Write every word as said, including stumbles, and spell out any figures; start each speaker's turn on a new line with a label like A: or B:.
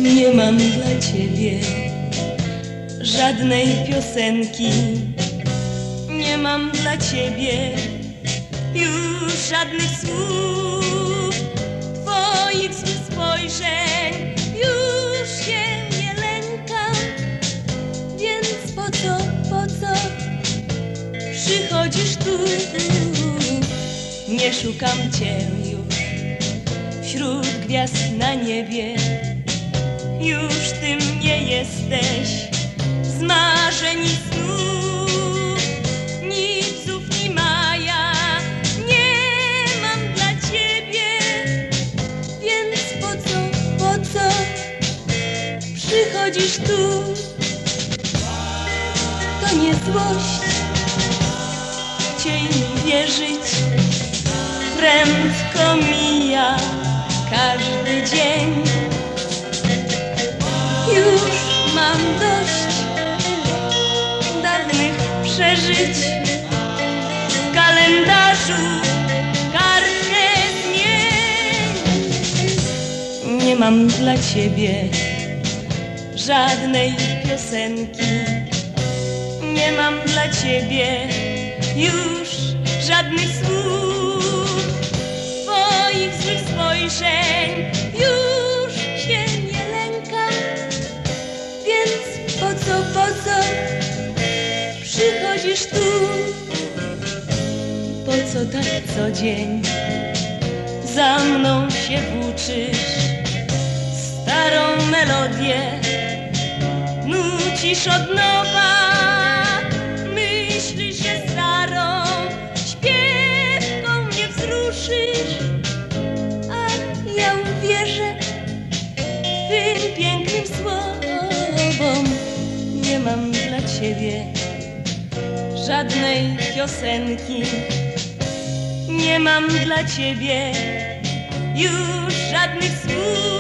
A: Nie mam dla ciebie żadnej piosenki, nie mam dla ciebie już żadnych słów, twoich złych spojrzeń już się nie lękam, więc po co, po co przychodzisz tu? Nie szukam cię już wśród gwiazd na niebie, już tym nie jesteś z marzeń i snów, ni psów, ni maja. Nie mam dla ciebie, więc po co, po co przychodzisz tu? To nie złość, chciej mi wierzyć, prędko mija każdy dzień. Już mam dość dawnych przeżyć, w kalendarzu kartkę zmień. Nie mam dla ciebie żadnej piosenki, nie mam dla ciebie już żadnych słów, twoich złych spojrzeń już się nie lękam, więc po co, po co przychodzisz tu? Po co tak co dzień za mną się włóczysz, starą melodię nucisz od nowa, myślisz, że starą śpiewką mnie wzruszysz, a ja uwierzę twym pięknym słowom. Nie mam dla ciebie żadnej piosenki, nie mam dla ciebie już żadnych słów.